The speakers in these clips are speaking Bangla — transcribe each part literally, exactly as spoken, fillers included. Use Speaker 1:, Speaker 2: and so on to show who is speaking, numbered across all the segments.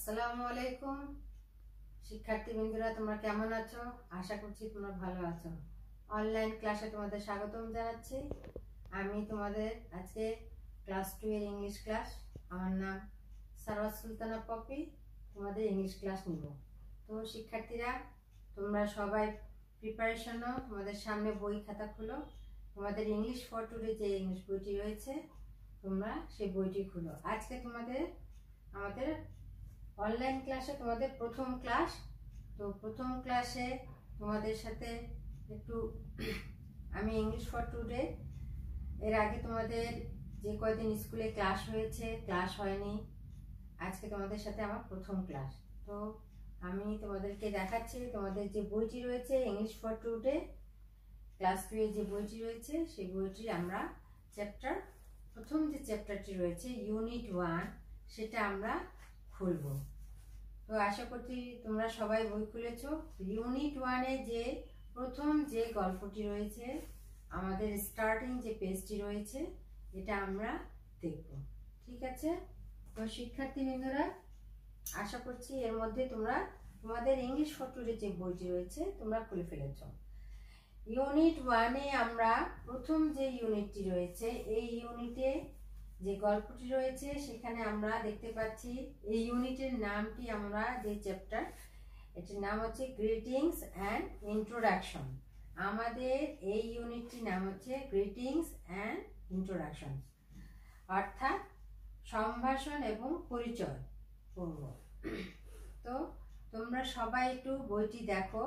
Speaker 1: আসসালামু আলাইকুম শিক্ষার্থী বন্ধুরা, তোমরা কেমন আছো? আশা করছি তোমরা ভালো আছো। অনলাইন ক্লাসে তোমাদের স্বাগতম জানাচ্ছি। আমি তোমাদের আজকে ক্লাস টু এর ইংলিশ ক্লাস, আমার নাম সারওয়াত সুলতানা পপি, তোমাদের ইংলিশ ক্লাস নিব। তো শিক্ষার্থীরা, তোমরা সবাই প্রিপারেশন নাও, তোমাদের সামনে বই খাতা খুলো, তোমাদের ইংলিশ ফর টুডে যে ইংলিশ বইটি রয়েছে তোমরা সেই বইটি খুলো। আজকে তোমাদের আমাদের অনলাইন ক্লাসে তোমাদের প্রথম ক্লাস। তো প্রথম ক্লাসে তোমাদের সাথে একটু আমি ইংলিশ ফর টুডে এর আগে তোমাদের যে কয়দিন স্কুলে ক্লাস হয়েছে, ক্লাস হয়নি, আজকে তোমাদের সাথে আমার প্রথম ক্লাস। তো আমি তোমাদেরকে দেখাচ্ছি তোমাদের যে বইটি রয়েছে English for today class two এর যে বইটি রয়েছে সেই বইটি আমরা চ্যাপ্টার প্রথম যে চ্যাপ্টারটি রয়েছে ইউনিট ওয়ান সেটা আমরা খুলব। তো আশা করছি তোমরা সবাই বই খুলেছো। ইউনিট ওয়ানে যে প্রথম যে গল্পটি রয়েছে, আমাদের স্টার্টিং যে পেজটি রয়েছে, এটা আমরা দেখব। ঠিক আছে? তো শিক্ষার্থী বন্ধুরা, আশা করছি এর মধ্যে তোমরা তোমাদের ইংলিশ ফর টুডে যে বইটি রয়েছে তোমরা খুলে ফেলেছো। ইউনিট ওয়ানে আমরা প্রথম যে ইউনিটটি রয়েছে, এই ইউনিটে যে গল্পটি রয়েছে সেখানে আমরা দেখতে পাচ্ছি এই ইউনিটের নামটি, আমরা যে চ্যাপ্টার এটির নাম হচ্ছে গ্রিটিংস অ্যান্ড ইন্ট্রোডাকশন। আমাদের এই ইউনিটটির নাম হচ্ছে গ্রিটিংস অ্যান্ড ইন্ট্রোডাকশন, অর্থাৎ সম্ভাষণ এবং পরিচয় পূর্ব। তো তোমরা সবাই একটু বইটি দেখো।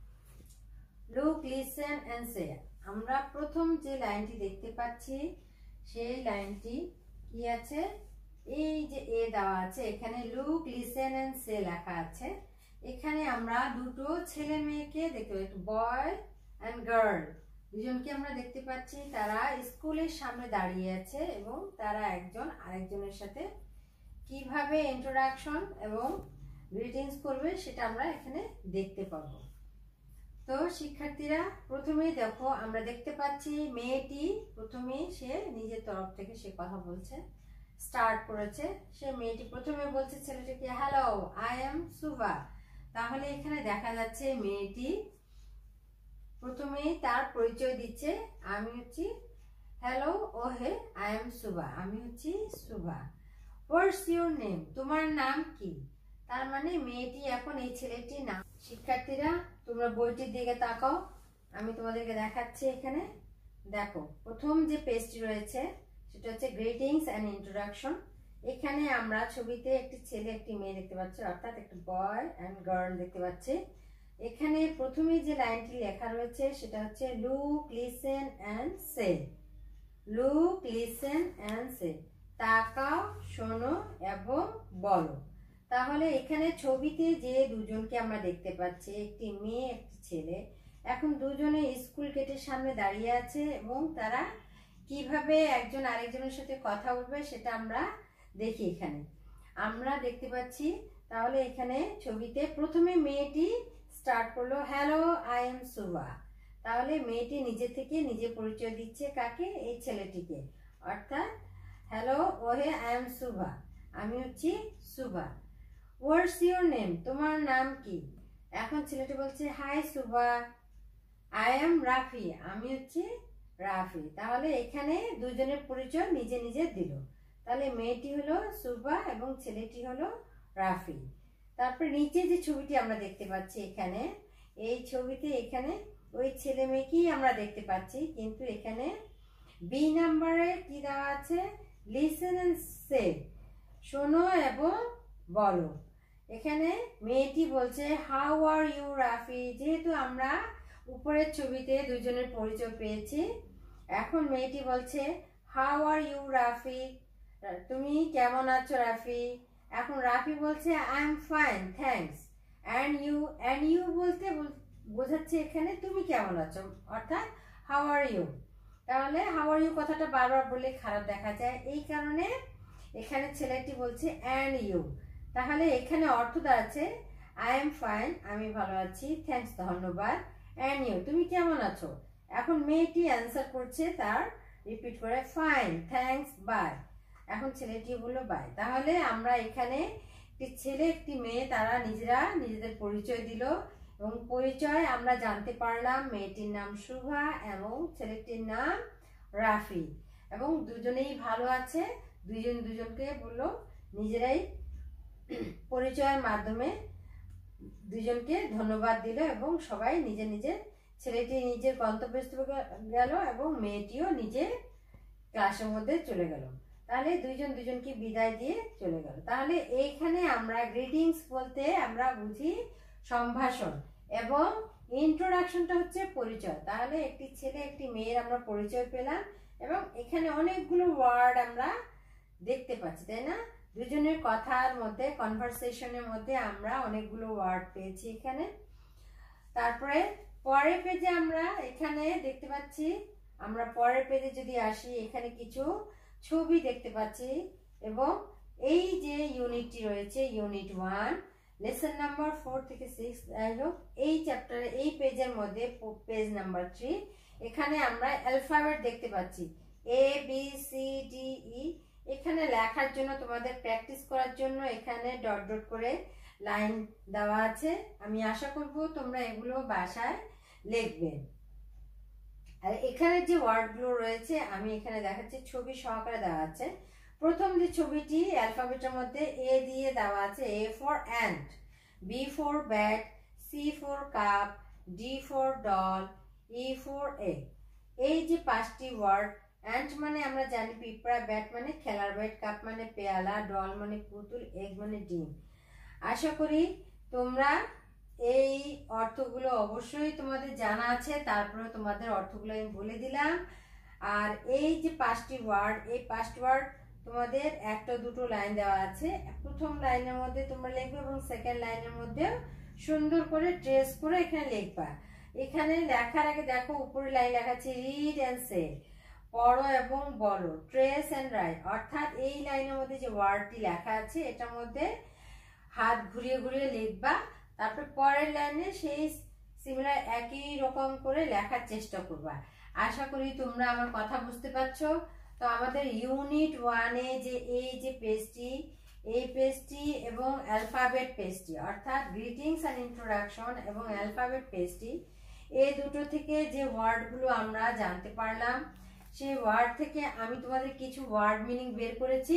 Speaker 1: Look, listen and say. আমরা প্রথম যে লাইনটি দেখতে পাচ্ছি সেই লাইনটি কি আছে, এই যে এ দেওয়া আছে, এখানে লুক, লিসেন অ্যান্ড সে লেখা আছে। এখানে আমরা দুটো ছেলে মেয়েকে দেখতে পাচ্ছি, বয় অ্যান্ড গার্ল, দুজনকে আমরা দেখতে পাচ্ছি। তারা স্কুলের সামনে দাঁড়িয়ে আছে এবং তারা একজন আরেকজনের সাথে কিভাবে ইন্ট্রোডাকশন এবং গ্রিটিংস করবে সেটা আমরা এখানে দেখতে পাবো। তো শিক্ষার্থীরা, প্রথমেই দেখো আমরা দেখতে পাচ্ছি মেয়েটি প্রথমেই সে নিজের তরফ থেকে সে কথা বলছে, স্টার্ট করেছে। সে মেয়েটি প্রথমে বলছে ছেলেটিকে, হ্যালো, আই এম সুভা। তাহলে এখানে দেখা যাচ্ছে মেয়েটি প্রথমেই তার পরিচয় দিচ্ছে, আমি হচ্ছি, হ্যালো ও হে, আই এম সুভা, আমি হচ্ছি সুভা। হোয়াটস ইউর নেম, তোমার নাম কি? তার মানে মেয়েটি এখন এই ছেলেটির নাম। শিক্ষার্থীরা, তোমরা বইটির দিকে তাকাও, আমি তোমাদেরকে দেখাচ্ছি। এখানে দেখো প্রথম যে পেজটি রয়েছে সেটা হচ্ছে গ্রিটিংস অ্যান্ড ইন্ট্রোডাকশন। এখানে আমরা ছবিতে একটি ছেলে একটি মেয়ে দেখতে পাচ্ছি, অর্থাৎ একটা বয় অ্যান্ড গার্ল দেখতে পাচ্ছি। এখানে প্রথমে যে লাইনটি লেখা রয়েছে সেটা হচ্ছে look, listen and say. Look, listen and say, তাকাও, শোনো এবং বলো। তাহলে এখানে ছবিতে যে দুজনকে আমরা দেখতে পাচ্ছি, একটি মেয়ে একটি ছেলে, এখন দুজনে স্কুল গেটের সামনে দাঁড়িয়ে আছে এবং তারা কিভাবে একজন আরেকজনের সাথে কথা বলবে সেটা আমরা দেখি। এখানে আমরা দেখতে পাচ্ছি, তাহলে এখানে ছবিতে প্রথমে মেয়েটি স্টার্ট করলো, হ্যালো, আই এম সুভা। তাহলে মেয়েটি নিজে থেকে নিজে পরিচয় দিচ্ছে কাকে? এই ছেলেটিকে, অর্থাৎ হ্যালো ও হে, আই এম সুভা, আমি হচ্ছি সুভা। হোয়াটস ইউর নেম, তোমার নাম কি? এখন ছেলেটি বলছে, hi Shuva, I am Rafi, আমি হচ্ছি রাফি। তাহলে এখানে দুজনের পরিচয় নিজে নিজে দিল। তাহলে মেয়েটি হলো সুভা এবং ছেলেটি হলো রাফি। তারপর নিচে যে ছবিটি আমরা দেখতে পাচ্ছি, এখানে এই ছবিতে এখানে ওই ছেলে মেয়েকেই আমরা দেখতে পাচ্ছি, কিন্তু এখানে বি নাম্বারে কি দেওয়া আছে, লিসেন এন্ড সে, শোনো এবং বলো। এখানে মেয়েটি বলছে, হাউ আর ইউ রাফি। যেহেতু আমরা উপরের ছবিতে দুজনের পরিচয় পেয়েছি, এখন মেয়েটি বলছে, হাউ আর ইউ রাফি, তুমি কেমন আছো রাফি? এখন রাফি বলছে, I am fine, thanks. And you, and you বলতে বোঝাচ্ছে এখানে তুমি কেমন আছো, অর্থাৎ হাউ আর ইউ। তাহলে হাউ আর ইউ কথাটা বারবার বললে খারাপ দেখা যায়, এই কারণে এখানে ছেলেটি বলছে অ্যান্ড ইউ। তাহলে এখানে অর্থ দাঁড়াচ্ছে, আই এম ফাইন, আমি ভালো আছি, থ্যাঙ্কস, ধন্যবাদ, অ্যান্ড ইউ, তুমি কেমন আছো? এখন মেয়েটি অ্যান্সার করছে তার রিপিট করে, ফাইন, থ্যাঙ্কস, বাই। এখন ছেলেটি বললো বাই। তাহলে আমরা এখানে একটি ছেলে একটি মেয়ে, তারা নিজেরা নিজেদের পরিচয় দিল এবং পরিচয় আমরা জানতে পারলাম মেয়েটির নাম শুভা এবং ছেলেটির নাম রাফি, এবং দুজনেই ভালো আছে। দুজন দুজনকে বললো নিজেরাই পরিচয়ের মাধ্যমে দুজনকে ধন্যবাদ দিল এবং সবাই নিজে নিজে, ছেলেটি নিজের গন্তব্যস্থলে গেল এবং মেয়েটিও নিজে ক্লাসের মধ্যে চলে গেল। তাহলে দুইজন দুজনকে বিদায় দিয়ে চলে গেল। তাহলে এইখানে আমরা গ্রিটিংস বলতে আমরা বুঝি সম্ভাষণ এবং ইন্ট্রোডাকশনটা হচ্ছে পরিচয়। তাহলে একটি ছেলে একটি মেয়ের আমরা পরিচয় পেলাম এবং এখানে অনেকগুলো ওয়ার্ড আমরা দেখতে পাচ্ছি, তাই না? দুজনের কথার মধ্যে, কনভারসেশনের মধ্যে আমরা অনেকগুলো ওয়ার্ড পেয়েছি এখানে। তারপরে পরের পেজে আমরা এখানে দেখতে পাচ্ছি, আমরা পরের পেজে যদি আসি এখানে কিছু ছবি দেখতে পাচ্ছি এবং এই যে ইউনিটটি রয়েছে unit one lesson number four থেকে সিক্স, যাই হোক এই চ্যাপ্টারে এই পেজের মধ্যে পেজ নাম্বার থ্রি, এখানে আমরা অ্যালফাবেট দেখতে পাচ্ছি A B C D E. এখানে লেখার জন্য তোমাদের প্র্যাকটিস করার জন্য এখানে ডট ডট করে লাইন দেওয়া আছে। আমি আশা করব তোমরা এগুলো বাসায় লিখবে। আর এখানে যে ওয়ার্ডগুলো রয়েছে আমি এখানে দেখাচ্ছি, ছবি সহকারে দেওয়া আছে। প্রথম যে ছবিটি অ্যালফাবেটের মধ্যে এ দিয়ে দেওয়া আছে, A for ant, B for bat, C for cup, D for doll, E for egg. এই যে পাঁচটি ওয়ার্ড, অ্যান্ট মানে আমরা জানি পিঁপড়া, ব্যাট মানে খেলার ব্যাট, কাপ মানে পেয়ালা, ডল মানে পুতুল, এগ মানে ডিম। আশা করি তোমরা এই অর্থগুলো অবশ্যই তোমাদের জানা আছে। তারপরে তোমাদের অর্থগুলো আমি বলে দিলাম। আর এই যে পাঁচটি ওয়ার্ড, এই পাঁচটি ওয়ার্ড তোমাদের একটা দুটো লাইন দেওয়া আছে। প্রথম লাইনের মধ্যে তোমরা লিখবে এবং সেকেন্ড লাইনের মধ্যে সুন্দর করে ট্রেস করে এখানে লিখবা। এখানে লেখার আগে দেখো উপরে লাইন লেখা আছে রিড অ্যান্ড সে, পড়ো এবং বলো, ট্রেস অ্যান্ড রাইট। অর্থাৎ এই লাইনের মধ্যে যে ওয়ার্ডটি লেখা আছে এটার মধ্যে হাত ঘুরিয়ে ঘুরিয়ে লিখবা। তারপর পরের লাইনে সেই সিমিলার একই রকম করে লেখার চেষ্টা করবা। আশা করি তোমরা আমার কথা বুঝতে পারছো। তো আমাদের ইউনিট ওয়ানে যে এই যে পেজটি, এই পেজটি এবং অ্যালফাবেট পেজটি, অর্থাৎ গ্রিটিংস অ্যান্ড ইন্ট্রোডাকশন এবং অ্যালফাবেট পেজটি, এই দুটো থেকে যে ওয়ার্ডগুলো আমরা জানতে পারলাম, সেই ওয়ার্ড থেকে আমি তোমাদের কিছু ওয়ার্ড মিনিং বের করেছি।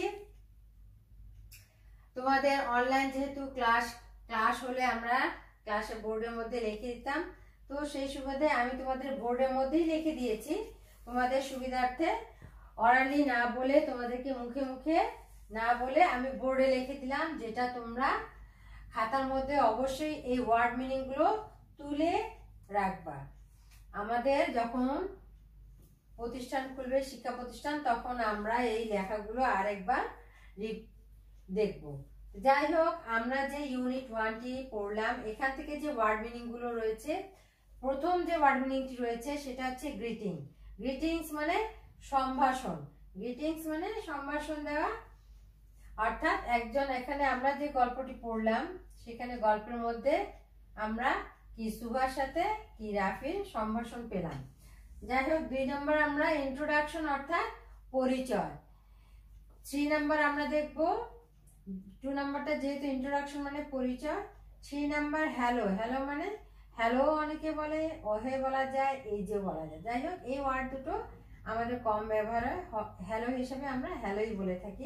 Speaker 1: তোমাদের অনলাইন যেহেতু ক্লাস ক্লাস হলে আমরা ক্লাসে বোর্ডের মধ্যে লিখে দিতাম, তো সেই সুবাদে আমি তোমাদের বোর্ডের মধ্যেই লিখে দিয়েছি তোমাদের সুবিধার্থে। অরালি না বলে, তোমাদেরকে মুখে মুখে না বলে আমি বোর্ডে লিখে দিলাম, যেটা তোমরা খাতার মধ্যে অবশ্যই এই ওয়ার্ড মিনিংগুলো তুলে রাখবা। আমাদের যখন প্রতিষ্ঠান খুলবে, শিক্ষা প্রতিষ্ঠান, তখন আমরা এই লেখাগুলো আরেকবার দেখব। যাই হোক, আমরা যে ইউনিট ওয়ানটি পড়লাম, এখান থেকে যে ওয়ার্ড মিনিং গুলো রয়েছে, প্রথম যে ওয়ার্ড মিনিংটি রয়েছে সেটা হচ্ছে গ্রিটিং। গ্রিটিংস মানে সম্ভাষণ, গ্রিটিংস মানে সম্ভাষণ দেওয়া। অর্থাৎ একজন, এখানে আমরা যে গল্পটি পড়লাম সেখানে গল্পের মধ্যে আমরা কি সুভার সাথে কি রাফির সম্ভাষণ পেলাম। যাই হোক, দুই নম্বর আমরা ইন্ট্রোডাকশন অর্থাৎ পরিচয়। থ্রি নাম্বার আমরা দেখব, টু নাম্বারটা যেহেতু ইন্ট্রোডাকশন মানে পরিচয়। থ্রি নাম্বার হ্যালো, হ্যালো মানে হ্যালো অনেকে বলে, ওহে বলা যায়, এই যে বলা যায়। যাই হোক, এই ওয়ার্ড দুটো আমাদের কম ব্যবহার হয়, হ্যালো হিসেবে আমরা হ্যালোই বলে থাকি।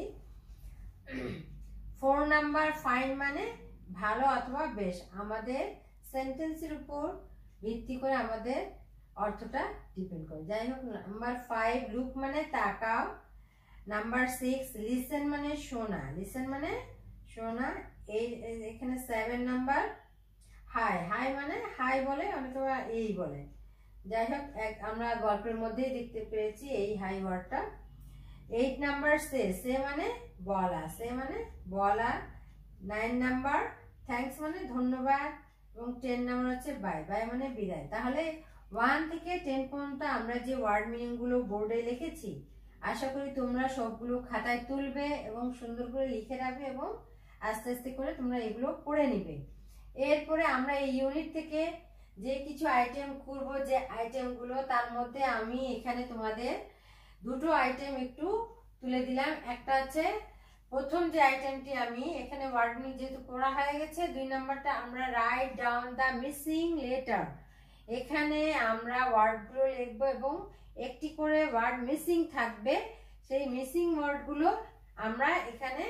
Speaker 1: ফোর নাম্বার ফাইন মানে ভালো অথবা বেশ। আমাদের সেন্টেন্সের উপর ভিত্তি করে আমাদের অর্থটা ডিপেন্ড করে। যাই হোক, নাম্বার ফাইভ লুক মানে তাকাও। নাম্বার সিক্স লিসেন মানে শোনা, লিসেন মানে শোনা। এই এখানে সেভেন নাম্বার হাই, হাই মানে হাই বলে, অনেকে এই বলে। যাই হোক, আমরা গল্পের মধ্যেই দেখতে পেয়েছি এই হাই ওয়ার্ডটা। এইট নাম্বার সে, সে মানে বলা, সে মানে বলা। নাইন নাম্বার থ্যাঙ্কস মানে ধন্যবাদ এবং টেন নাম্বার হচ্ছে বাই, বাই মানে বিদায়। তাহলে ওয়ান থেকে টেন পর্যন্ত আমরা যে ওয়ার্ড মিনিং গুলো বোর্ডে লিখেছি, আশা করি তোমরা সবগুলো খাতায় তুলবে এবং সুন্দর করে লিখে রাখবে এবং আস্তে আস্তে করে তোমরা এগুলো পড়ে নিবে। এরপরে আমরা এই ইউনিট থেকে যে কিছু আইটেম করব, যে আইটেমগুলো, তার মধ্যে আমি এখানে তোমাদের দুটো আইটেম একটু তুলে দিলাম। একটা হচ্ছে প্রথম যে আইটেমটি আমি এখানে ওয়ার্ডগুলি যেহেতু করা হয়ে গেছে, দুই নাম্বারটা আমরা write down the missing letter. এখানে আমরা ওয়ার্ডগুলো লিখবো এবং একটি করে ওয়ার্ড মিসিং থাকবে, সেই মিসিং ওয়ার্ডগুলো আমরা এখানে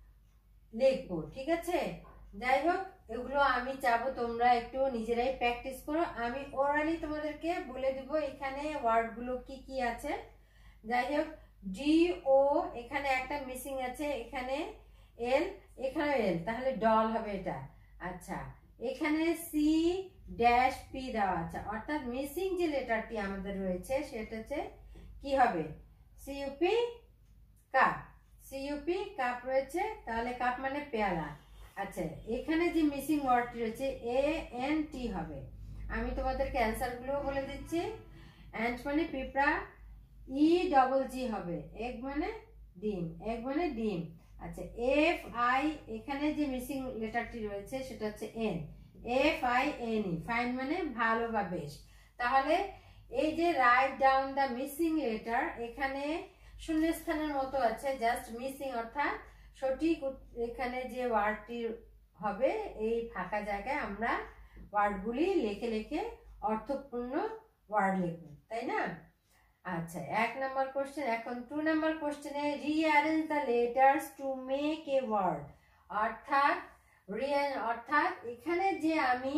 Speaker 1: লিখবো। ঠিক আছে, যাই হোক এগুলো আমি চাবো তোমরা একটু নিজেরাই প্র্যাকটিস করো। আমি ওরালি তোমাদেরকে বলে দিব এখানে ওয়ার্ডগুলো কি কি আছে। যাই হোক ডি ও এখানে একটা মিসিং আছে, এখানে এল, এখানে এল, তাহলে ডল হবে এটা। আচ্ছা, এখানে সি ড্যাশ পি দেওয়া আছে, অর্থাৎ মিসিং যে লেটারটি আমাদের রয়েছে সেটা হচ্ছে কি হবে, সিইউপি কাপ। সিইউপি কাপ রয়েছে, তাহলে কাপ মানে পেয়ালা। আচ্ছা, এখানে যে মিসিং ওয়ার্ডটি রয়েছে এ এন টি হবে। আমি তোমাদেরকে অ্যান্সারগুলো বলে দিচ্ছি। অ্যান্ট মানে পিঁপড়া, ই ডবল জি হবে, এগ মানে ডিম, এগ মানে ডিম। আচ্ছা, এফ আই এখানে যে মিসিং লেটারটি রয়েছে সেটা হচ্ছে N, F I N E, fine মানে ভালো বা বেশ। তাহলে এই যে write down the missing letter, এখানে শূন্যস্থানের মতো আছে, জাস্ট মিসিং, অর্থাৎ সঠিক এখানে যে ওয়ার্ডটি হবে এই ফাঁকা জায়গায় আমরা ওয়ার্ডগুলি লিখে লিখে অর্থপূর্ণ ওয়ার্ড লিখব, তাই না? আচ্ছা, এক নাম্বার কোশ্চেন। এখন টু নাম্বার কোশ্চেনে rearrange the letters to make a word, অর্থাৎ রিঅ্যারেঞ্জ অর্থাৎ এখানে যে আমি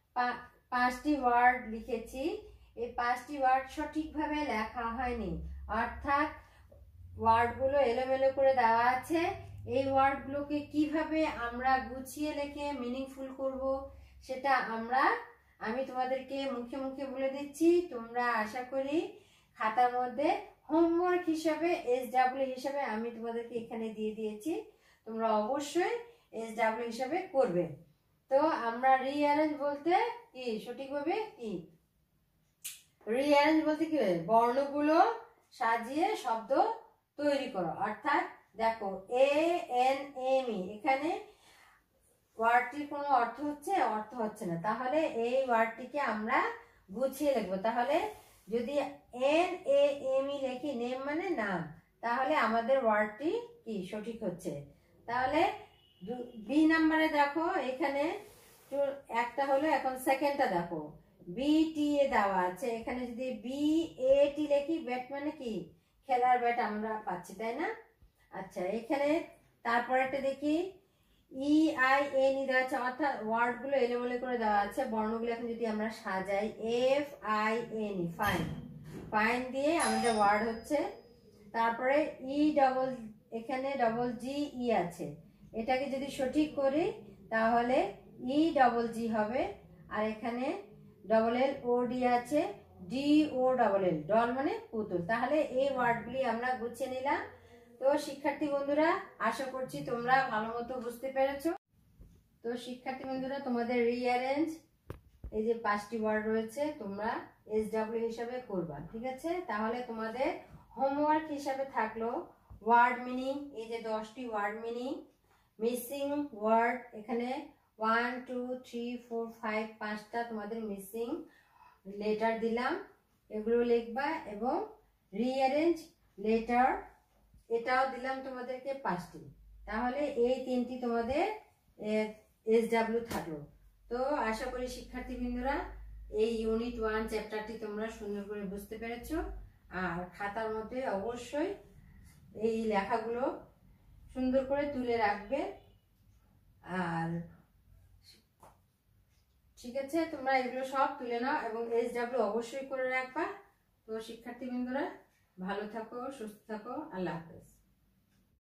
Speaker 1: পাঁচটি ওয়ার্ড লিখেছি, এই পাঁচটি ওয়ার্ড সঠিকভাবে লেখা হয়নি, অর্থাৎ ওয়ার্ডগুলো এলোমেলো করে দেওয়া আছে। এই ওয়ার্ডগুলোকে কিভাবে আমরা গুছিয়ে লিখে মিনিংফুল করব সেটা আমরা আমি তোমাদেরকে মুখে মুখে বলে দিচ্ছি। তোমরা আশা করি খাতার মধ্যে হোমওয়ার্ক হিসাবে এস ডাব্লিউ হিসাবে আমি তোমাদেরকে এখানে দিয়ে দিয়েছি, তোমরা অবশ্যই এস ডাব্লিউ হিসাবে করবে। তো আমরা রিঅ্যারেঞ্জ বলতে কি সঠিকভাবে কি রিঅ্যারেঞ্জ বলতে কি বর্ণগুলো সাজিয়ে শব্দ তৈরি করো, অর্থাৎ দেখো এ এন এম ই, এখানে ওয়ার্ডটির কোনো অর্থ হচ্ছে অর্থ হচ্ছে না, তাহলে এই ওয়ার্ডটিকে আমরা গুছিয়ে লিখবো। তাহলে যদি এন এ এম ই লিখি, নেম মানে নাম, তাহলে আমাদের ওয়ার্ডটি কি সঠিক হচ্ছে। তাহলে বি নাম্বারে দেখো এখানে একটা হলো, এখন সেকেন্ডটা দেখো বি টি এ দেওয়া আছে, এখানে যদি বি এ টি লিখি, ব্যাট মানে কি খেলার ব্যাট আমরা পাচ্ছি, তাই না? আচ্ছা, এখানে তারপরেটা দেখি ই আই এন ই দেওয়া আছে, অর্থাৎ ওয়ার্ডগুলো এলোমেলো করে দেওয়া আছে, বর্ণগুলো এখন যদি আমরা সাজাই F I N E, fine, fine দিয়ে আমাদের ওয়ার্ড হচ্ছে। তারপরে ই ডবল, এখানে ডবল জি ই আছে, এটাকে যদি সঠিক করি তাহলে ই ডবল জি হবে, আর এখানে ডবল এল ও ডি আছে, D O double L, doll মানে পুতুল। তাহলে এই ওয়ার্ডগুলি আমরা গুছিয়ে নিলাম। তো শিক্ষার্থী বন্ধুরা, আশা করছি তোমরা ভালো মতো বুঝতে পেরেছো। তো শিক্ষার্থী বন্ধুরা, তোমাদের রিঅ্যারেঞ্জ এই যে পাঁচটি ওয়ার্ড রয়েছে তোমরা এস ডাব্লিউ হিসাবে করবা, ঠিক আছে? তাহলে তোমাদের হোমওয়ার্ক হিসাবে থাকলো ওয়ার্ড মিনিং, এই যে দশটি ওয়ার্ড মিনিং, মিসিং ওয়ার্ড এখানে one two three four five, পাঁচটা তোমাদের মিসিং লেটার দিলাম, এগুলো লিখবা, এবং রিঅ্যারেঞ্জ লেটার এটাও দিলাম তোমাদেরকে পাঁচটি। তাহলে এই তিনটি তোমাদের এস ডাব্লিউ থাকলো। তো আশা করি শিক্ষার্থী বৃন্দরা এই ইউনিট ওয়ান চ্যাপ্টারটি তোমরা সুন্দর করে বুঝতে পেরেছো, আর খাতার মধ্যে অবশ্যই এই লেখাগুলো সুন্দর করে তুলে রাখবে। আর ঠিক আছে, তোমরা এগুলো সব তুলে নাও এবং এস ডাব্লিউ অবশ্যই করে রাখবা। তো শিক্ষার্থী বৃন্দরা ভালো থাকো, সুস্থ থাকো, আল্লাহ হাফেজ।